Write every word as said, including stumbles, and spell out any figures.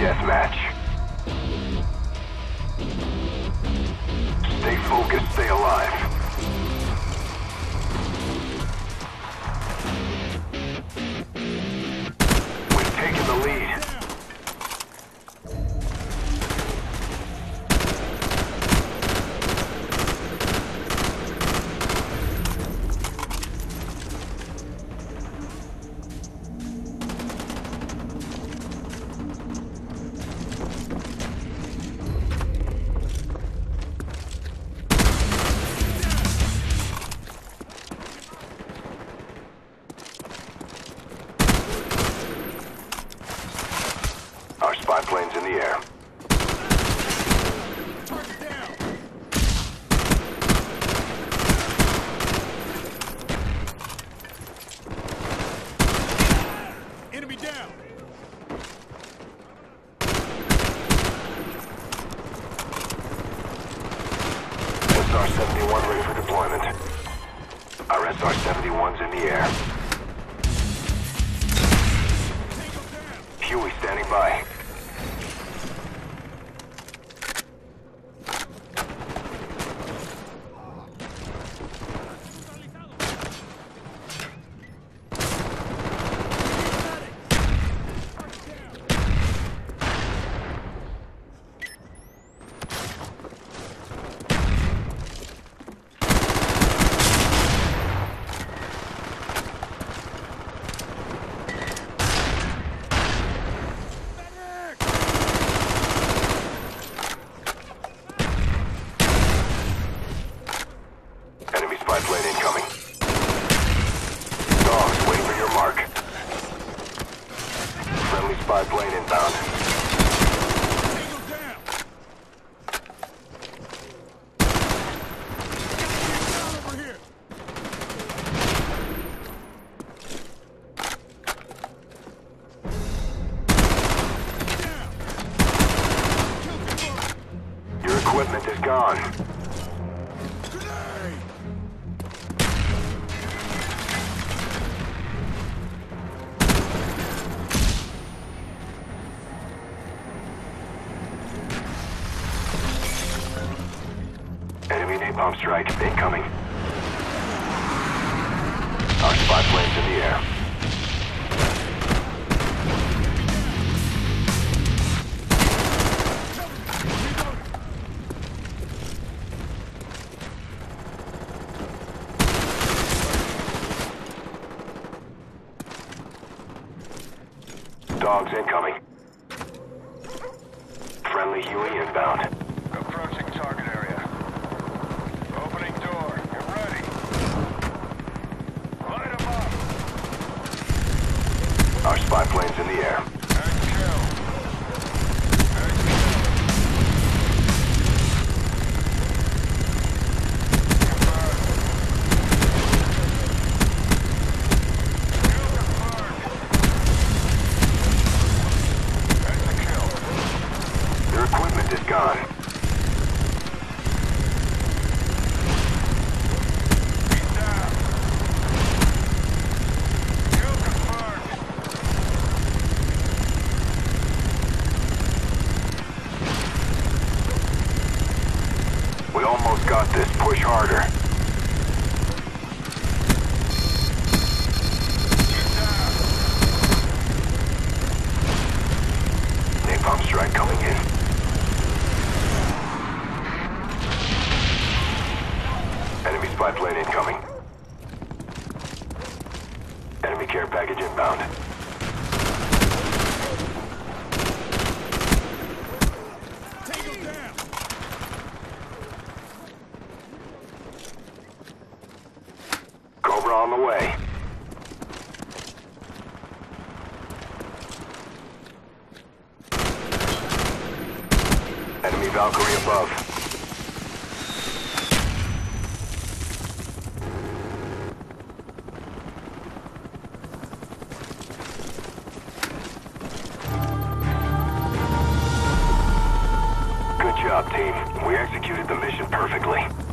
deathmatch. Stay focused, stay alive. We've taken the lead. Our spy plane's in the air. Target down. Enemy down. S R seventy-one ready for deployment. Our S R seventy-one's in the air. Huey standing by. Enemy spy plane incoming. Dogs, wait for your mark. Friendly spy plane inbound. Tango down. Down over here. Down. Kill confirmed. Your equipment is gone. Grenade. Enemy napalm strike incoming. Our spy plane's in the air. Dogs incoming. Friendly Huey inbound. Approaching target area. Opening door. Get ready. Light 'em up. Our spy plane's in the air. And kill. And kill. Confirmed. Kill confirmed. That's a kill. Your equipment is gone. He's down. Kill confirmed. We almost got this. Push harder. He's down. Napalm strike coming in. Enemy spy plane incoming. Enemy care package inbound. Tango down. Cobra on the way. Enemy Valkyrie above. Good job, team. We executed the mission perfectly.